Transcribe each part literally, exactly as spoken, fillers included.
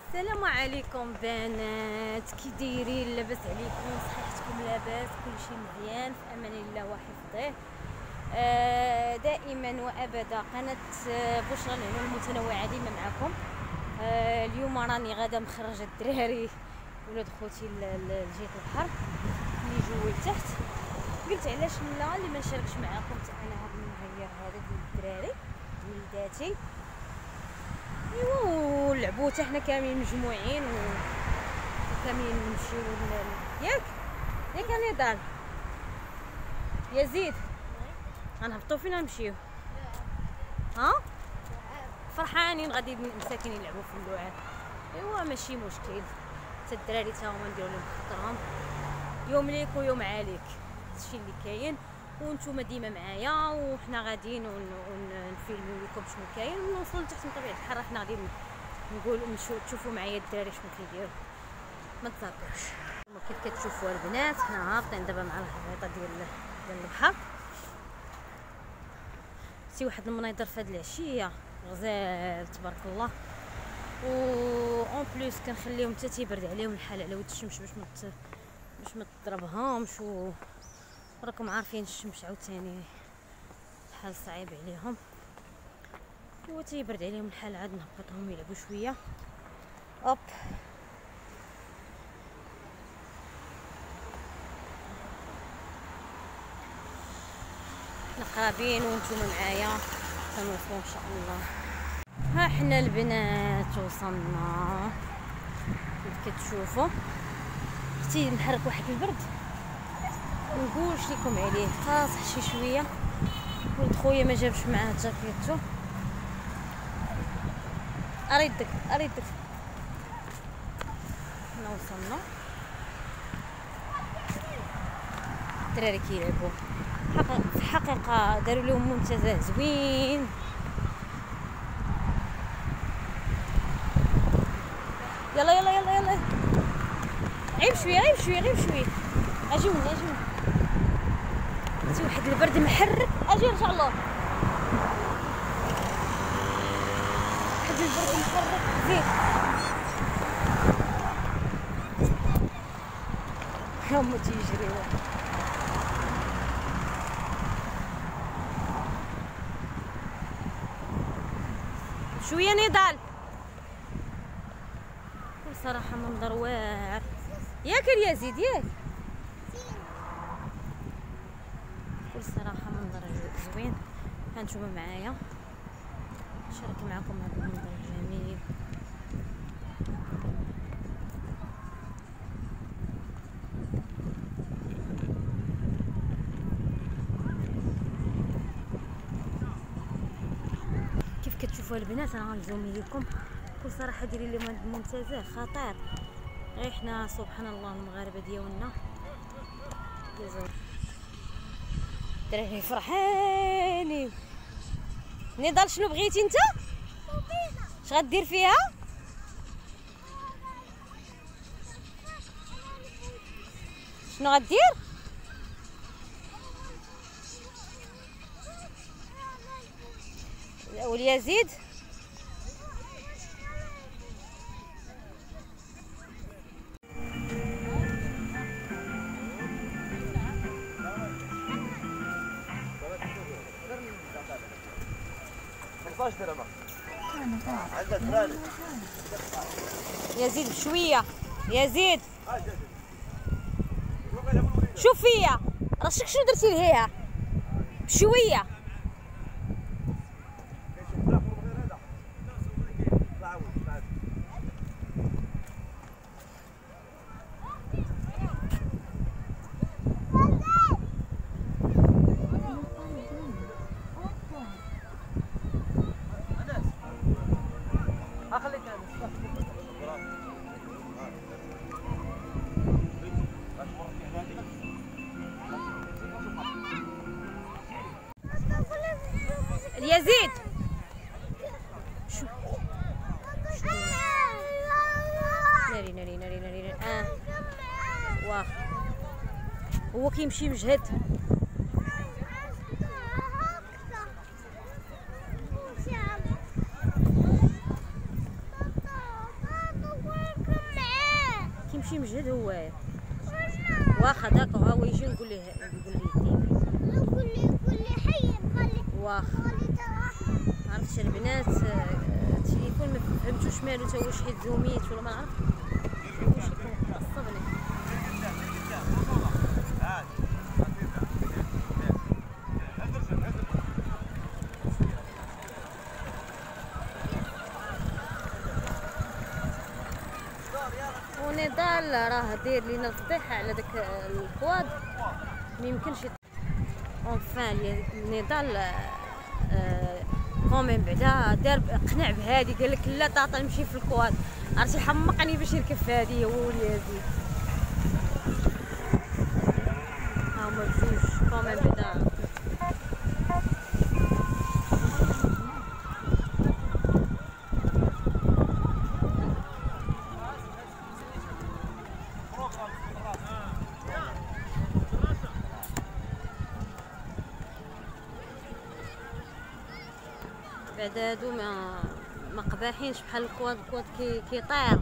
السلام عليكم بنات، كي دايرين؟ لاباس عليكم؟ صحيحتكم لاباس؟ كلشي مزيان في امان الله وحفظه. آه دائما وابدا قناه بشرى العلوم المتنوعه ديما معكم. آه اليوم راني غادا مخرجه الدراري ولاد خوتي لجهه البحر اللي جوي لتحت. قلت علاش لا اللي ما نشاركش معكم حتى انا هذا النهار هذا ديال الدراري وليداتي. ايوا لعبوا حتى حنا كاملين مجموعين وكاملين نمشيو ياك ياك نضال يزيد. غنهبطوا فين نمشيو؟ ها فرحانين غادي مساكن يلعبوا في اللعاب. ايوا ماشي مشكل، حتى الدراري تا هما نديروا لهم خاطرهم، يوم ليك ويوم عليك، هادشي اللي كاين. وانتم ديما معايا وحنا غاديين ونفيلمو لكم شنو كاين ونوصلوا لتحت من طبيعه الحال. حنا غادي نقول نمشيو تشوفوا معايا الدراري شنو كيديروا، ما تزاكوش. كيف كتشوفوا البنات حنا هابطين دابا مع الهبيطه ديال ديال البحر. شي واحد المنيضر في هاد العشيه غزال تبارك الله، و اون بليس كنخليهم حتى تيبرد عليهم الحال على ود الشمس باش ما باش ما تضربهمش. و راكم عارفين الشمس عاوتاني الحال صعيب عليهم، و تيبرد عليهم الحال عاد نهبطهم يلعبوا شويه. اوب حنا قرابين وانتم معايا تنوصلوا ان شاء الله. ها حنا البنات وصلنا كيف كتشوفوا. اختي نحرك واحد البرد منقولش لكم عليه، قاصح شي شويه. ولد خويا ما جابش معاه جاكيتو. اريدك اريدك حنا وصلنا. الدراري كيلعبوا في الحقيقه داروا لهم منتزه زوين. يلا يلا يلا يلا غير شويه غير شويه غير شويه. اجي ولا اجي شي واحد البرد محرك. اجي ان شاء الله واحد البرد محرك. زيد هما تيجريو. شويه نضال. صراحه منظر واعر ياك اليزيد ياك. بكل صراحه منظر زوين. هانتوما معايا نشارك معكم هذا المنظر الجميل. كيف كتشوفوا البنات انا غنزوم لكم. بكل صراحه ديري لي منتزه خطير. غير حنا سبحان الله المغاربه ديالنا يزور. الدراري فرحانين. نضال شنو بغيتي انت؟ اش غدير فيها؟ شنو غدير؟ واليزيد يزيد بشويه. يزيد شوف فيا راسك شنو درتي ليها بشويه. يزيد شو ناري ناري ناري ناري اه واه هو كيمشي مجهد. يمشي مجهد هو واخا داك هو يجي نقول ليه نقول ليه ديما قول لي قول لي حي خلي واخا عرفتش البنات التليفون ما فهمتوش مالو تا واش حيت زوميت ولا ما عرفت واش يكون عصبني. ونضال راه داير لينا الفضيحه على داك الكواد ما يمكنش اونفان نضال كومين بعدا دار قنع بهادي قال لك لا طاطا نمشي في الكواد عرفتي حمقني باش يركب في هادي هو واليزيد ها هما بجوج كومين بعدا بعد هادو ما ما قباحينش بحال الكواد الكواد كي كيطير.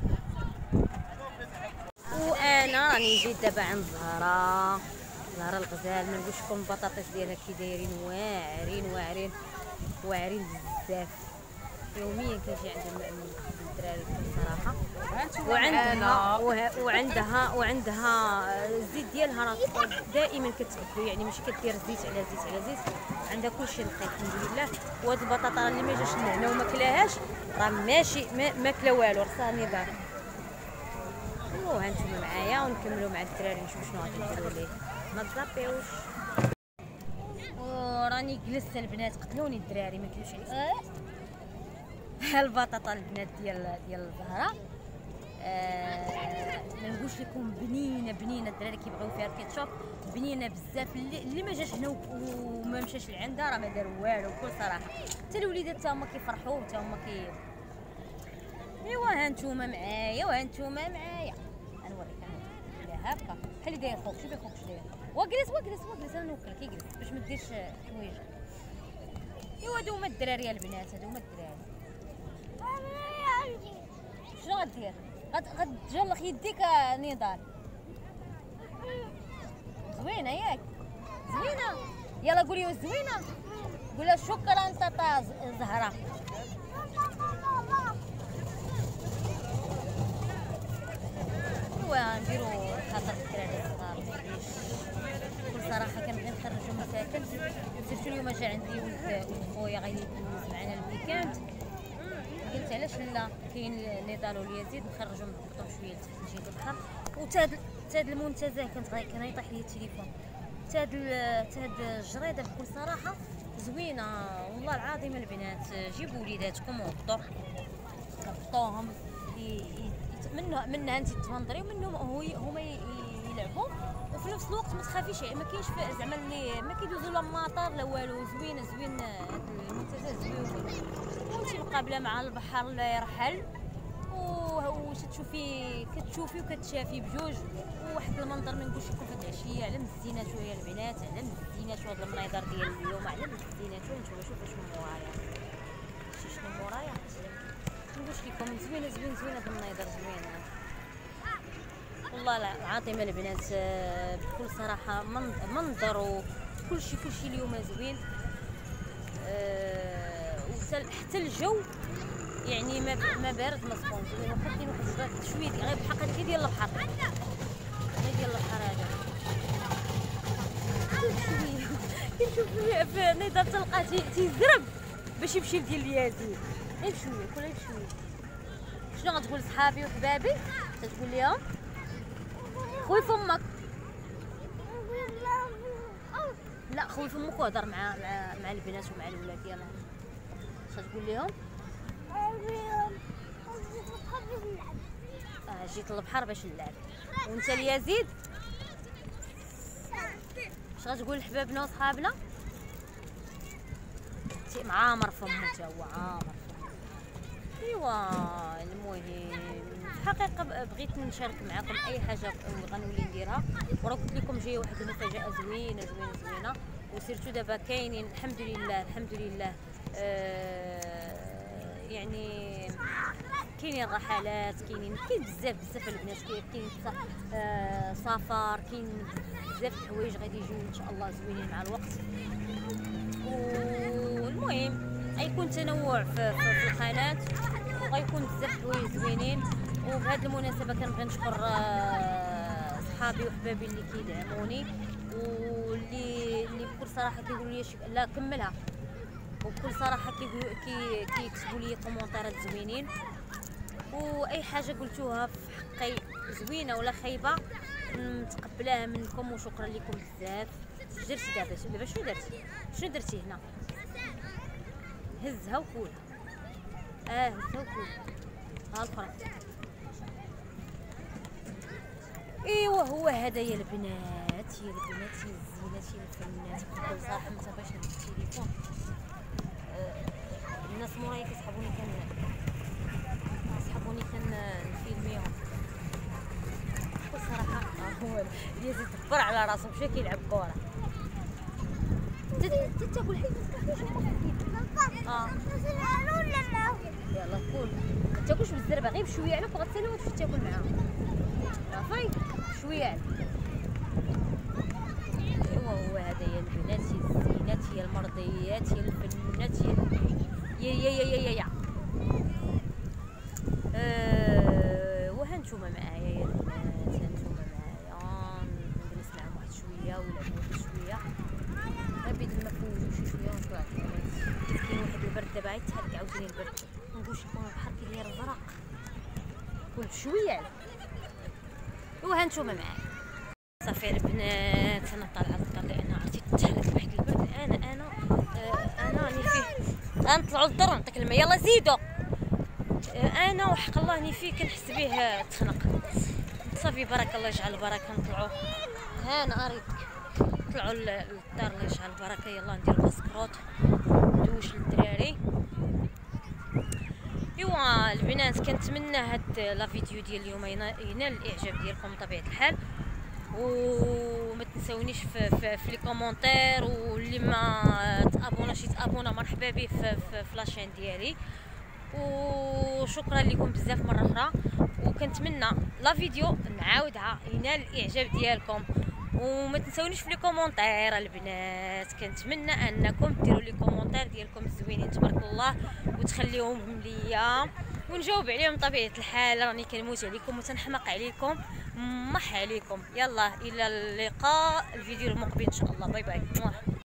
وانا راني جيت دابا عند زهره زهره الغزال ما نقولش لكم البطاطس ديالها كي دايرين واعرين واعرين واعرين بزاف يوميا كنجي عند الدراري بصراحه. وعندها وعندها وعندها الزيت ديالها راه دائما كتبدل يعني ماشي كدير زيت على زيت على زيت عندها كلشي نقي الحمد لله. وهاد البطاطا اللي ما جاش لهنا وما كلاهاش راه ماشي ما كلا والو راه نضال. وها نتوما معايا ونكملوا مع الدراري نشوف شنو غادي نديروا ليه ما تزابيوش. وراني جلست البنات قتلوني الدراري ما كيلوش عليك البطاطا البنات ديال ديال الزهره آه ما نقولش لكم بنينه بنينه الدراري كيبغيو فيها الكيتشوب بنينه بزاف. اللي, اللي ما جاش هنا وما مشاش لعندها راه ما دار والو بكل صراحه. حتى الوليدات حتى هما كيفرحوا حتى هما كي ايوا ها نتوما معايا وها نتوما معايا غنوريك انا لا هكا بحال اللي داير خوك شوفي خوك اش داير واجلس واجلس واجلس انا نوكلك يجلس باش ما ديرش حوايج. ايوا هادو هما الدراري البنات هادو هما الدراري. شنو غدير؟ غتجلخ يديك نضال زوينه ياك زوينه يلا قولي زوينه قولها شكرا طاطا زهره. ايوا نديرو خاطر الدراري الصغار بكل صراحه كنبغي نخرجو مساكن سيرتو اليوم جا عندي ولد خويا غيدوز معنا الويكاند قلت علاش لا كاين نضال واليزيد نخرجهم نهبطو شويه لتحت نجيو للبحر. وتاد تاد المنتزه كنت كان يطيح لي التليفون تاد تاد الجريده بكل صراحه زوينه والله العظيم البنات. جيبوا وليداتكم وهبطوا هبطوهم منها منها انت تفندري ومنهم هما يلعبوا وفي نفس الوقت ما تخافيش ما كاينش زعما اللي ما كيدوزوا لا مطار لا والو. زوينه زوين هاد المنتزه زوين وانت مقابله مع البحر لا يرحل واش تشوفي كتشوفي وكتشافي بجوج وواحد المنظر ما نقولش لكم هاد العشيه على مزينات شويه البنات على مزينات وهاد المناظر ديال اليوم على مزينات. وانتم شوفوا شنو مورايا شي شنو مورايا نقولش لكم زوينه زوين زوينه هاد المناظر زوينه والله العظيم البنات بكل صراحه منظر وكلشي كلشي اليوم زوين. أه حتى الجو يعني ما ما بارد ما سخون زوين واخا كاين واحد البرد شويه غير بحال هكا ديال البحر غير ديال البحر هذا شويه كنشوف في نضال تلقاه تيزرب باش يمشي لديال اليازيد غير شويه كل شويه. شنو غتقول صحابي وحبابي تتقول ليهم خوي فمك لا خوي فمك وهضر مع مع مع البنات ومع الولاد يلاه اش تقول لهم؟ اه جيت للبحر باش نلعب. وانت اليزيد اش غتقول لحبابنا وصحابنا؟ معامر فمو تا هو عامر فمو. ايوا المهم الحقيقه بغيت نشارك معكم اي حاجه غنولي نديرها وراه قلت لكم جايه واحد المفاجاه زوينه زوينه زوينه وسيرتو دابا كاينين الحمد لله الحمد لله آه يعني كاينين رحلات، كاينين كاين بزاف بزاف البنات، كاين آه سفر، كاين بزاف الحوايج غادي يجيو ان شاء الله زوينين مع الوقت. والمهم غيكون تنوع في, في, في القناه، وغيكون بزاف حوايج زوينين. وبهذه المناسبه كنبغي نشكر آه صحابي وحبابي اللي كيدعموني، واللي اللي بكل صراحه كيقولوا لي شي لا كملها، وبكل صراحه كيقولوا كي كيكتبوا لي كومونتيرات زوينين، واي حاجه قلتوها في حقي زوينه ولا خايبه متقبلاها منكم، وشكرا لكم بزاف. اش درتي دابا؟ دابا شنو درتي؟ شنو درتي هنا؟ هزها وكولها. اه هزها وكولها. ها الفرق. ايوا هو هذا يا البنات، يا البنات يا الزينات يا الفنات. بكل صراحه ما صافاش نهز التليفون، آه الناس مورايا كيسحبوني كان كيسحبوني كنفيلميهم. بكل صراحه هو ديال تدبر على راسو مشى كيلعب كره. انت تاكل حيت اه يلا كول، ما تاكلش بالزربه غير بشويه عليك وغتسالي وتمشي تاكل معاهم صافي شويه عليك. ايوا هو هذا يا البنات يا الزينات يا المرضيات يا الفنات يا يا يا يا يا يا أه وها نتوما معايا يا البنات، هانتوما معايا نجلس معاهم واحد شويه ونلعبوا واحد شويه غير ما فوزوا شي شويه ونطلع البنات. كاين واحد البرد دابا غيتحرك عاوتاني البرد، منقولش لكم البحر كيداير الزرق كل شويه عليك. وها نتوما معايا صافي البنات. انا طالعه للدار لان عرفتي تحرك واحد البرد. انا انا آه انا راني فيه غنطلعوا للدار نعطيك الماء يلا زيدوا. آه انا وحق الله راني فيه كنحس به تخنق. صافي بارك الله يجعل البركه نطلعوا. ها انا اريدك نطلعوا للدار الله يجعل البركه. يلا نديروا بسكروط ندوش للدراري. ايوا البنات كنتمنى هاد لا فيديو ديال اليوم ينال الاعجاب ديالكم بطبيعه الحال، وما تنساونيش في, في, في لي كومونتير، واللي ما تابوناش يتابونا مرحبا به في, في, في لاشين ديالي. وشكرا لكم بزاف مره اخرى، وكنتمنى لا فيديو نعاودها ينال الاعجاب ديالكم. وما تنساونيش في لي كومونتير البنات، كنتمنى انكم ديروا لي كومونتير ديالكم الزوينين تبارك الله وتخليوهم ليا ونجاوب عليهم بطبيعه الحال. راني كنموت عليكم وتنحمق عليكم، مح عليكم. يلا الى اللقاء الفيديو المقبل ان شاء الله. باي باي.